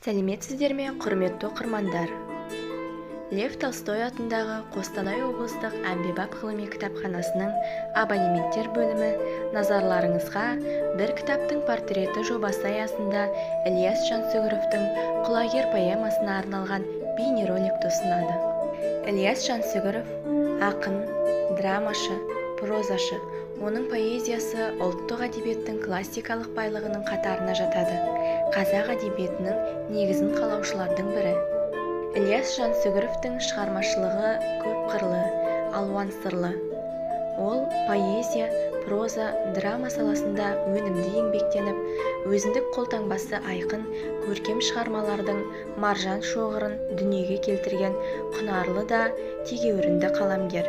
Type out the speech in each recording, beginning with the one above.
Сәлеметсіздер ме, құрметті оқырмандар? Лев Толстой атындағы Қостанай облыстық әмбебап ғылыми кітапханасының абонементтер бөлімі назарларыңызға бір кітаптың портреті жобасы аясында Ілияс Жансүгіровтің «Құлагер» поэмасына арналған бейнероликті ұсынады. Ілияс Жансүгіров ақын, драмашы, прозашы. Оның поэзиясы ұлттық әдебиеттің классикалық байлығының қатарына жатады. Қазақ әдебиетінің негізін қалаушылардың бірі. Ілияс Жансүгіровтің шығармашылығы көп қырлы, алуан сырлы. Ол поэзия, проза, драма саласында өнімді еңбектеніп, өзіндік қолтаңбасы айқын көркем шығармалардың маржан шоғырын дүниеге келтірген құнарлы да тегеурінді қаламгер.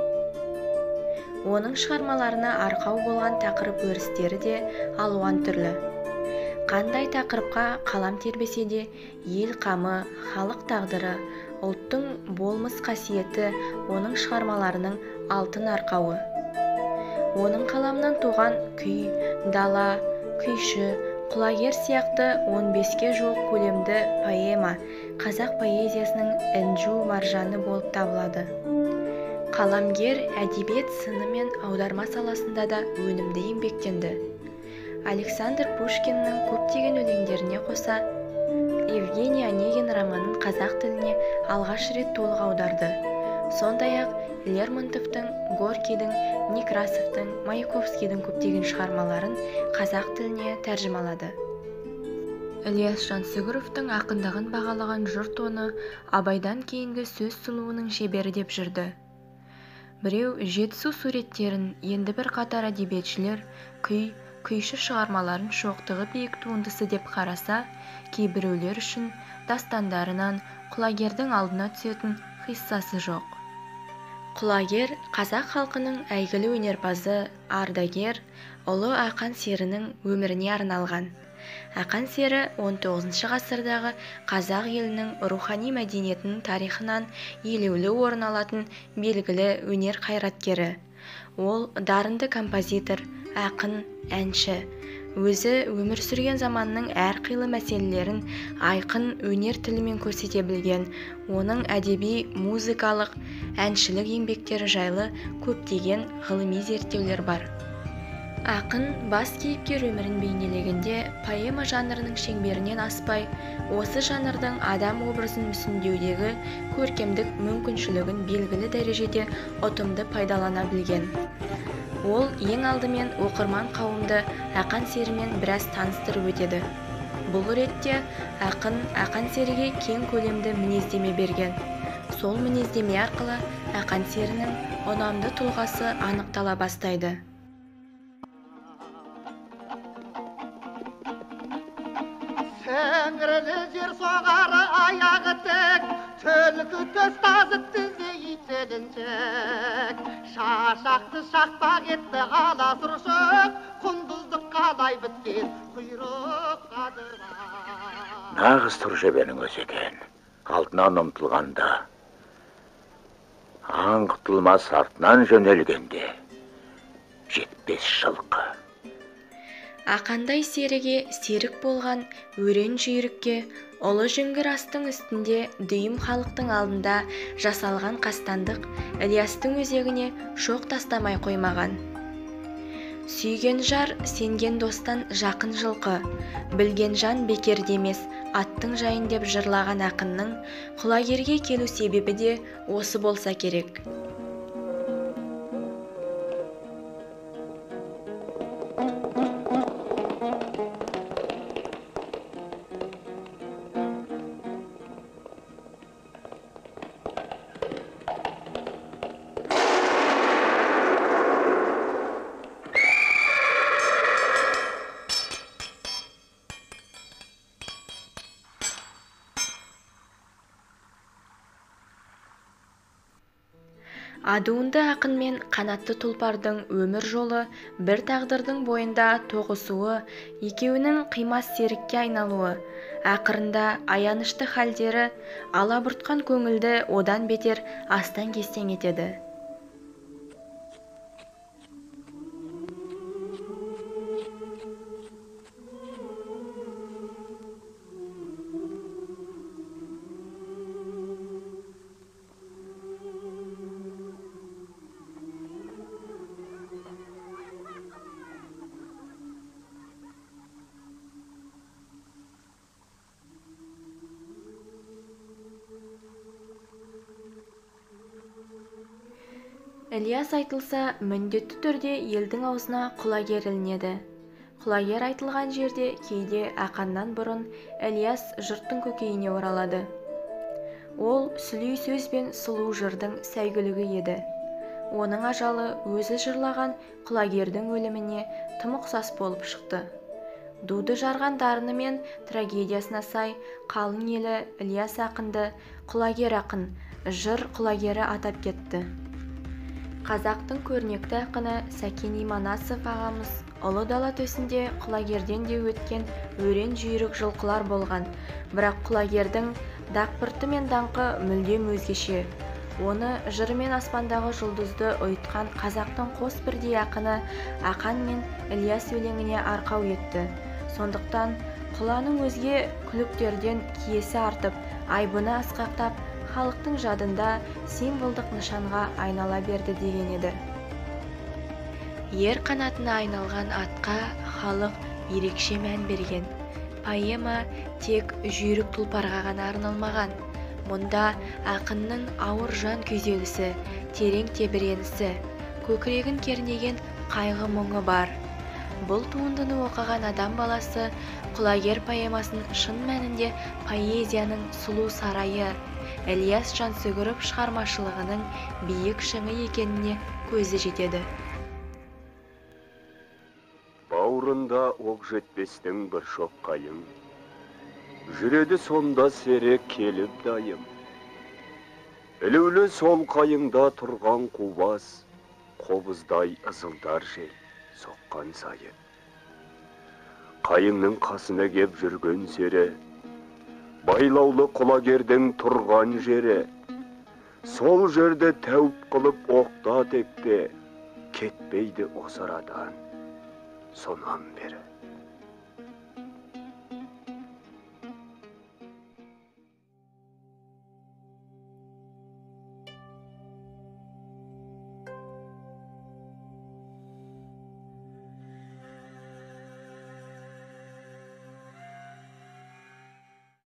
Оның шығармаларына арқау болған тақырып өрістері де алуан түрлі. Қандай тақырыпқа қалам тербесе де, ел қамы, халық тағдыры, ұлттың болмыс қасиеті оның шығармаларының алтын арқауы. Оның қаламынан туған күй, дала, күйші, құлагер сияқты 15-ке жуық көлемді поэма қазақ поэзиясының інжу маржаны болып табылады. Қаламгер әдебиет сыны мен аударма саласында да өнімді еңбектенді. Александр Пушкиннің көптеген өлеңдеріне қоса, Евгений Онегин романын қазақ тіліне алғаш рет толық аударды. Сондай-ақ Лермонтовтың, Горкийдің, Некрасовтың, Маяковскийдің көптеген шығармаларын қазақ тіліне тәржімалады. Ілияс Жансүгіровтің ақындығын бағалаған жұрт оны Абайдан кейінгі сөз сұлуының шебері деп жүрді. Біреу жетісу суреттерін, енді бір қатар әдебиетшілер күйші шығармаларын шоқтығы биік туындысы деп қараса, кейбіреулер үшін дастандарынан құлагердің алдына түсетін қиссасы жоқ. Құлагер қазақ халқының әйгілі өнерпазы, ардагер, ұлы Ақан серінің өміріне арналған. Ақан сері 19 ғасырдағы қазақ елінің рухани мәдениетінің тарихынан елеулі орын алатын белгілі өнер қайраткері. Ол дарынды композитор, ақын, әнші. Өзі өмір сүрген заманның әрқилы мәселелерін айқын өнер тілімен көрсете білген. Оның әдеби, музыкалық, әншілік еңбектері жайлы көптеген ғылыми зерттеулер бар. Ақын бас кейіпкер өмірін бейнелегенде поэма жанрының шеңберінен аспай, осы жанрдың адам образын мүсіндеудегі көркемдік мүмкіншілігін белгілі дәрежеде ұтымды пайдалана білген. Ол ең алдымен оқырман қауымды Ақан серімен біраз таныстырып өтеді. Бұл ретте ақын Ақан серіге кең көлемді мінездеме берген. Сол мінездеме арқылы Ақан серінің ұнамды тұлғасы анықтала бастайды. Сіңірлі жер соғары аяғы тек, түлкі төс тазы тізе ителінчек. Шашақты шақпақ етті ала сұршық, құндыздық қалай біткен құйрық қадыра. Нағыз тұржебенің өзі екен, алтынан ұмтылғанда, аң құтылмас артынан жөнелгенде, жетпес жылқы. Ақандай серіге серік болған өрен жүйрікке, ұлы жүңгір астың үстінде дүйім халықтың алдында жасалған қастандық Ілиястың өзегіне шоқ тастамай қоймаған. Сүйген жар сенген достан жақын жылқы, білген жан бекер демес аттың жайын деп жырлаған ақынның құлагерге келу себебі де осы болса керек. Адуынды ақын мен қанатты тұлпардың өмір жолы бір тағдырдың бойында тоғысуы, екеуінің қимас серікке айналуы, ақырында аянышты халдері алабұртқан көңілді одан бетер астан-кестен етеді. Ілияс айтылса, міндетті түрде елдің аузына құлагер ілінеді. Құлагер айтылған жерде кейде ақаннан бұрын Ілияс жұрттың көкейіне оралады. Ол сүлей сөз бен сұлу жырдың сәйгүлігі еді. Оның ажалы өзі жырлаған құлагердің өліміне тым ұқсас болып шықты. Дуды жарған дарыны мен трагедиясына сай қалың елі Ілияс ақынды құлагер ақын, жыр құлагері атап кетті. Қазақтың көрнекті ақыны Сәкен Иманасов ағамыз ұлы дала төсінде құлагерден де өткен өрен жүйрік жылқылар болған, бірақ құлагердің дақпырты мен даңқы мүлдем өзгеше. Оны жыр мен аспандағы жұлдызды ұйытқан қазақтың қос бірдей ақыны Ақан мен Ілияс өлеңіне арқау етті. Сондықтан құланың өзге күліктерден киесі артып, айбыны асқақтап, халықтың жадында символдық нышанға айнала берді деген еді. Ер қанатына айналған атқа халық ерекше мән берген. Поэма тек жүйрік тұлпарға ғана арналмаған. Мұнда ақынның ауыр жан күйзелісі, терең тебіренісі, көкірегін кернеген қайғы мұңы бар. Бұл туындыны оқыған адам баласы құлагер поэмасын шын мәнінде поэзияның сұлу сарайы, Ілияс Жансүгіров шығармашылығының биік шыңы екеніне көзі жетеді. Бауырында оқ жетпестің бір шоқ қайың, жүреді сонда серек келіп дайым. Ілеулі сол қайыңда тұрған қубас, қобыздай ызылдар жел соққан сайын. Қайыңның қасына кеп жүрген сері, байлаулы құлагердің тұрған жері, сол жерде тәуіп қылып оқта текте, кетпейді осы арадан сонан бері.